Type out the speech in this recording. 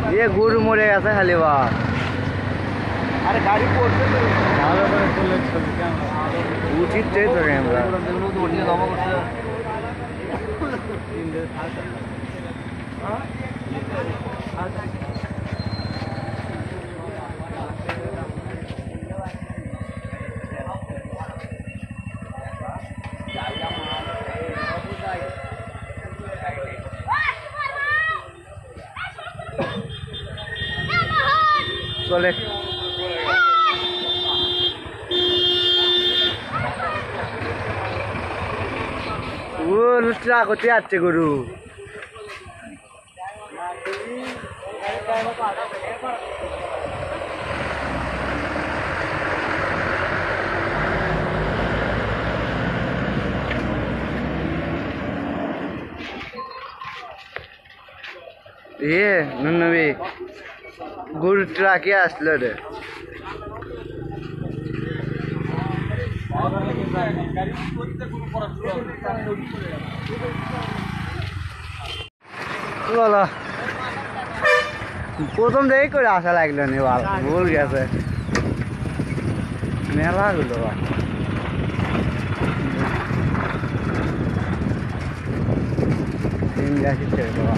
ये गुरु मरे गেছে খালি বাস আরে গাড়ি পড়ছে তো ভালো করে তুলে ছবি ক্যামেরা উচিত চাই তো ক্যামেরা ওটিয়ে জমা করছে চলে ও লুচরা করতে যাচ্ছে গরু ये नन्नवी गुरु ट्रके আসলো রে বলো প্রথম দেখে করে আসা লাগলো নি বাল ভুল গেছে মেলা গুলো তিন গাছি ছেড়ে দেওয়া